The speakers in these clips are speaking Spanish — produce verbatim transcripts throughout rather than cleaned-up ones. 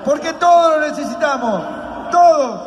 porque todos lo necesitamos, todos.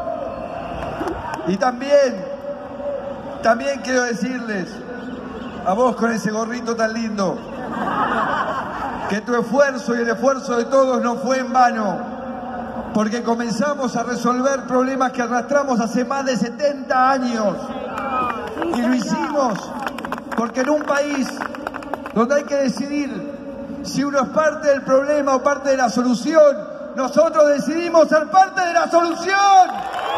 Y también, también quiero decirles, a vos con ese gorrito tan lindo, que tu esfuerzo y el esfuerzo de todos no fue en vano, porque comenzamos a resolver problemas que arrastramos hace más de setenta años. Y lo hicimos porque en un país donde hay que decidir si uno es parte del problema o parte de la solución, nosotros decidimos ser parte de la solución.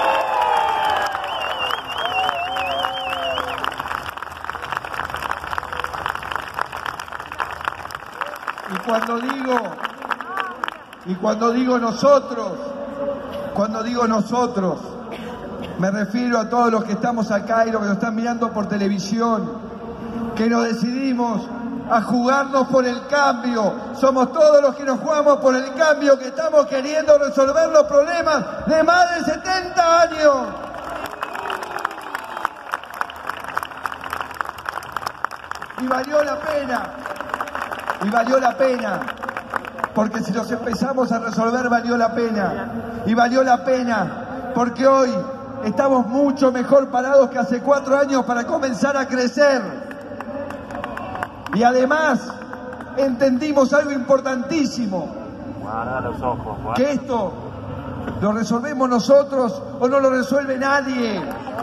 Y cuando digo, y cuando digo nosotros, cuando digo nosotros, me refiero a todos los que estamos acá y los que nos están mirando por televisión, que nos decidimos a jugarnos por el cambio. Somos todos los que nos jugamos por el cambio, que estamos queriendo resolver los problemas de más de setenta años. Y valió la pena. Y valió la pena, porque si los empezamos a resolver valió la pena. Y valió la pena, porque hoy estamos mucho mejor parados que hace cuatro años para comenzar a crecer. Y además, entendimos algo importantísimo. Guarda los ojos, guarda. Que esto lo resolvemos nosotros o no lo resuelve nadie.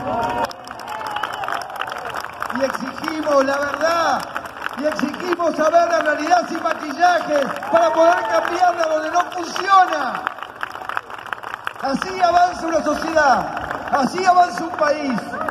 Y exigimos la verdad. Y exigimos saber la realidad sin maquillaje para poder cambiarla donde no funciona. Así avanza una sociedad, así avanza un país.